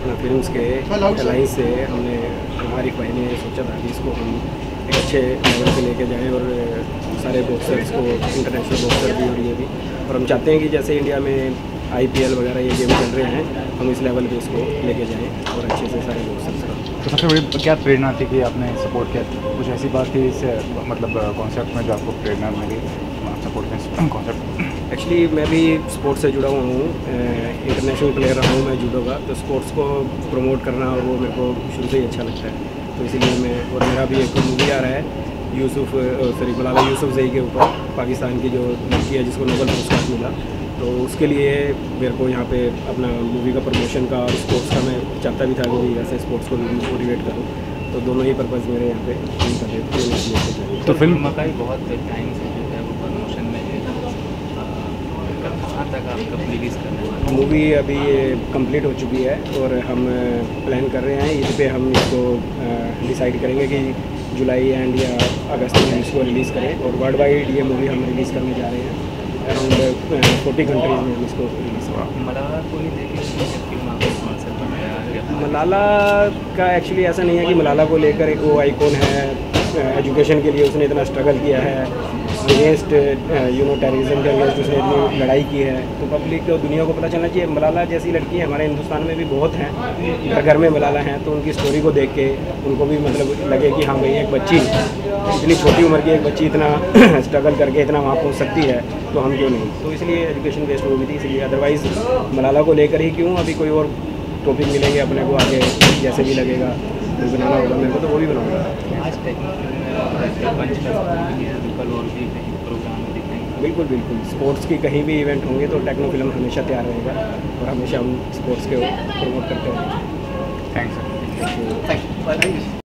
अपना फिल्म्स के अलाइंस से हमने हमारी भाई ने सोचा था कि इसको हम एक अच्छे लेवल पे लेके जाएं और सारे बॉक्सर्स को इंटरनेशनल बॉक्सर भी और ये भी, और हम चाहते हैं कि जैसे इंडिया में IPL वगैरह ये गेम चल रहे हैं हम इस लेवल पे इसको लेके जाएं और अच्छे से सारे बॉक्सर्स का। तो सबसे बड़ी क्या प्रेरणा थी कि आपने सपोर्ट किया? कुछ ऐसी बात थी इससे मतलब कॉन्सेप्ट में जो आपको प्रेरणा मिली सपोर्ट में कॉन्सेप्ट? एक्चुअली मैं भी स्पोर्ट्स से जुड़ा हुआ हूँ, इंटरनेशनल प्लेयर रहा हूँ मैं जूडो का, तो स्पोर्ट्स को प्रमोट करना वो मेरे को शुरू से ही अच्छा लगता है। तो इसीलिए मैं, और मेरा भी एक मूवी आ रहा है मलाला यूसुफजई के ऊपर, पाकिस्तान की जो लड़की है जिसको नोबेल पुरस्कार मिला, तो उसके लिए मेरे को यहाँ पे अपना मूवी का प्रमोशन का और स्पोर्ट्स का मैं चाहता भी था कि ऐसे स्पोर्ट्स को भी मोटिवेट करूँ, तो दोनों ही पर्पज़ मेरे यहाँ पे। तो फिल्म मकाई बहुत टाइम से जो है वो प्रमोशन में है, कहाँ तक आप कब रिलीज़ कर रहे हैं? मूवी अभी कंप्लीट हो चुकी है और हम प्लान कर रहे हैं, इस पे हम इसको डिसाइड करेंगे कि जुलाई एंड या अगस्त में इसको रिलीज़ करें, और वर्ल्ड वाइड ये मूवी हम रिलीज़ करने जा रहे हैं। अराउंड 40 कंट्रीज़ में हम इसको रिलीज़ करें। मलाला को नहीं देखे फिल्म आपको कॉन्सेप्ट बनाया? मलाला का एक्चुअली ऐसा नहीं है कि मलाला को लेकर एक वो आइकॉन है, एजुकेशन के लिए उसने इतना स्ट्रगल किया है, अगेंस्ट टेररिज्म के अगेंस्ट उसने इतनी लड़ाई की है, तो पब्लिक को दुनिया को पता चलना चाहिए मलाला जैसी लड़की है हमारे हिंदुस्तान में भी बहुत हैं, घर घर में मलाला हैं, तो उनकी स्टोरी को देख के उनको भी मतलब लगे कि हाँ भाई एक बच्ची इतनी छोटी उम्र की एक बच्ची इतना स्ट्रगल करके इतना वहाँ पहुँच सकती है, तो हम क्यों नहीं। तो इसलिए एजुकेशन बेस्ड मूवी थी, इसलिए अदरवाइज़ मलाला को लेकर ही क्यों, अभी कोई और टॉपिक मिलेंगे अपने को आगे जैसे भी लगेगा तो बनाना होगा मेरे को, तो वो भी बनाऊंगा। आज टेक्नो प्रोग्राम दिखाएंगे? बिल्कुल बिल्कुल, स्पोर्ट्स की कहीं भी इवेंट होंगे तो टेक्नो फिल्म हमेशा तैयार रहेगा और हमेशा हम स्पोर्ट्स के प्रमोट करते रहेंगे। Thanks sir. Thank you.